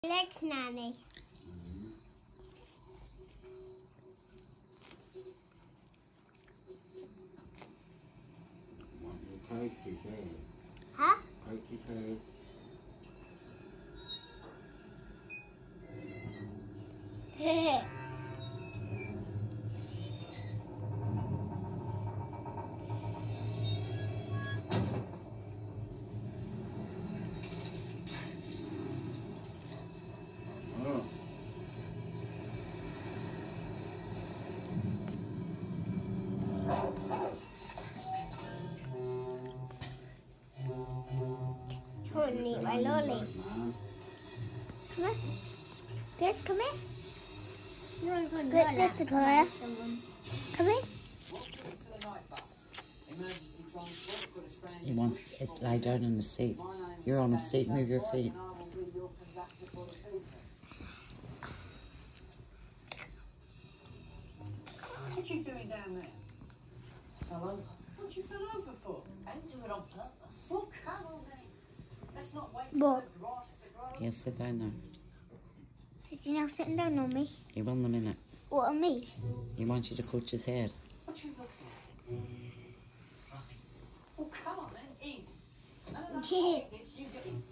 Legs, Nanny. Huh? Honey, my lolly. Come here. Yes, come here. Yes, come here. Come here. He wants to lie down in the seat. You're on a seat, move your feet. What are you doing down there? Fell over. What you fell over for? I didn't do it on purpose. Well, come on then. Let's not wait for the grass to grow. Yeah, sit down now. Is he now sitting down on me? He will in a minute. What, on me? He wants you to coach his head. What you looking at? Nothing. Well, come on then, eat. No, this, you get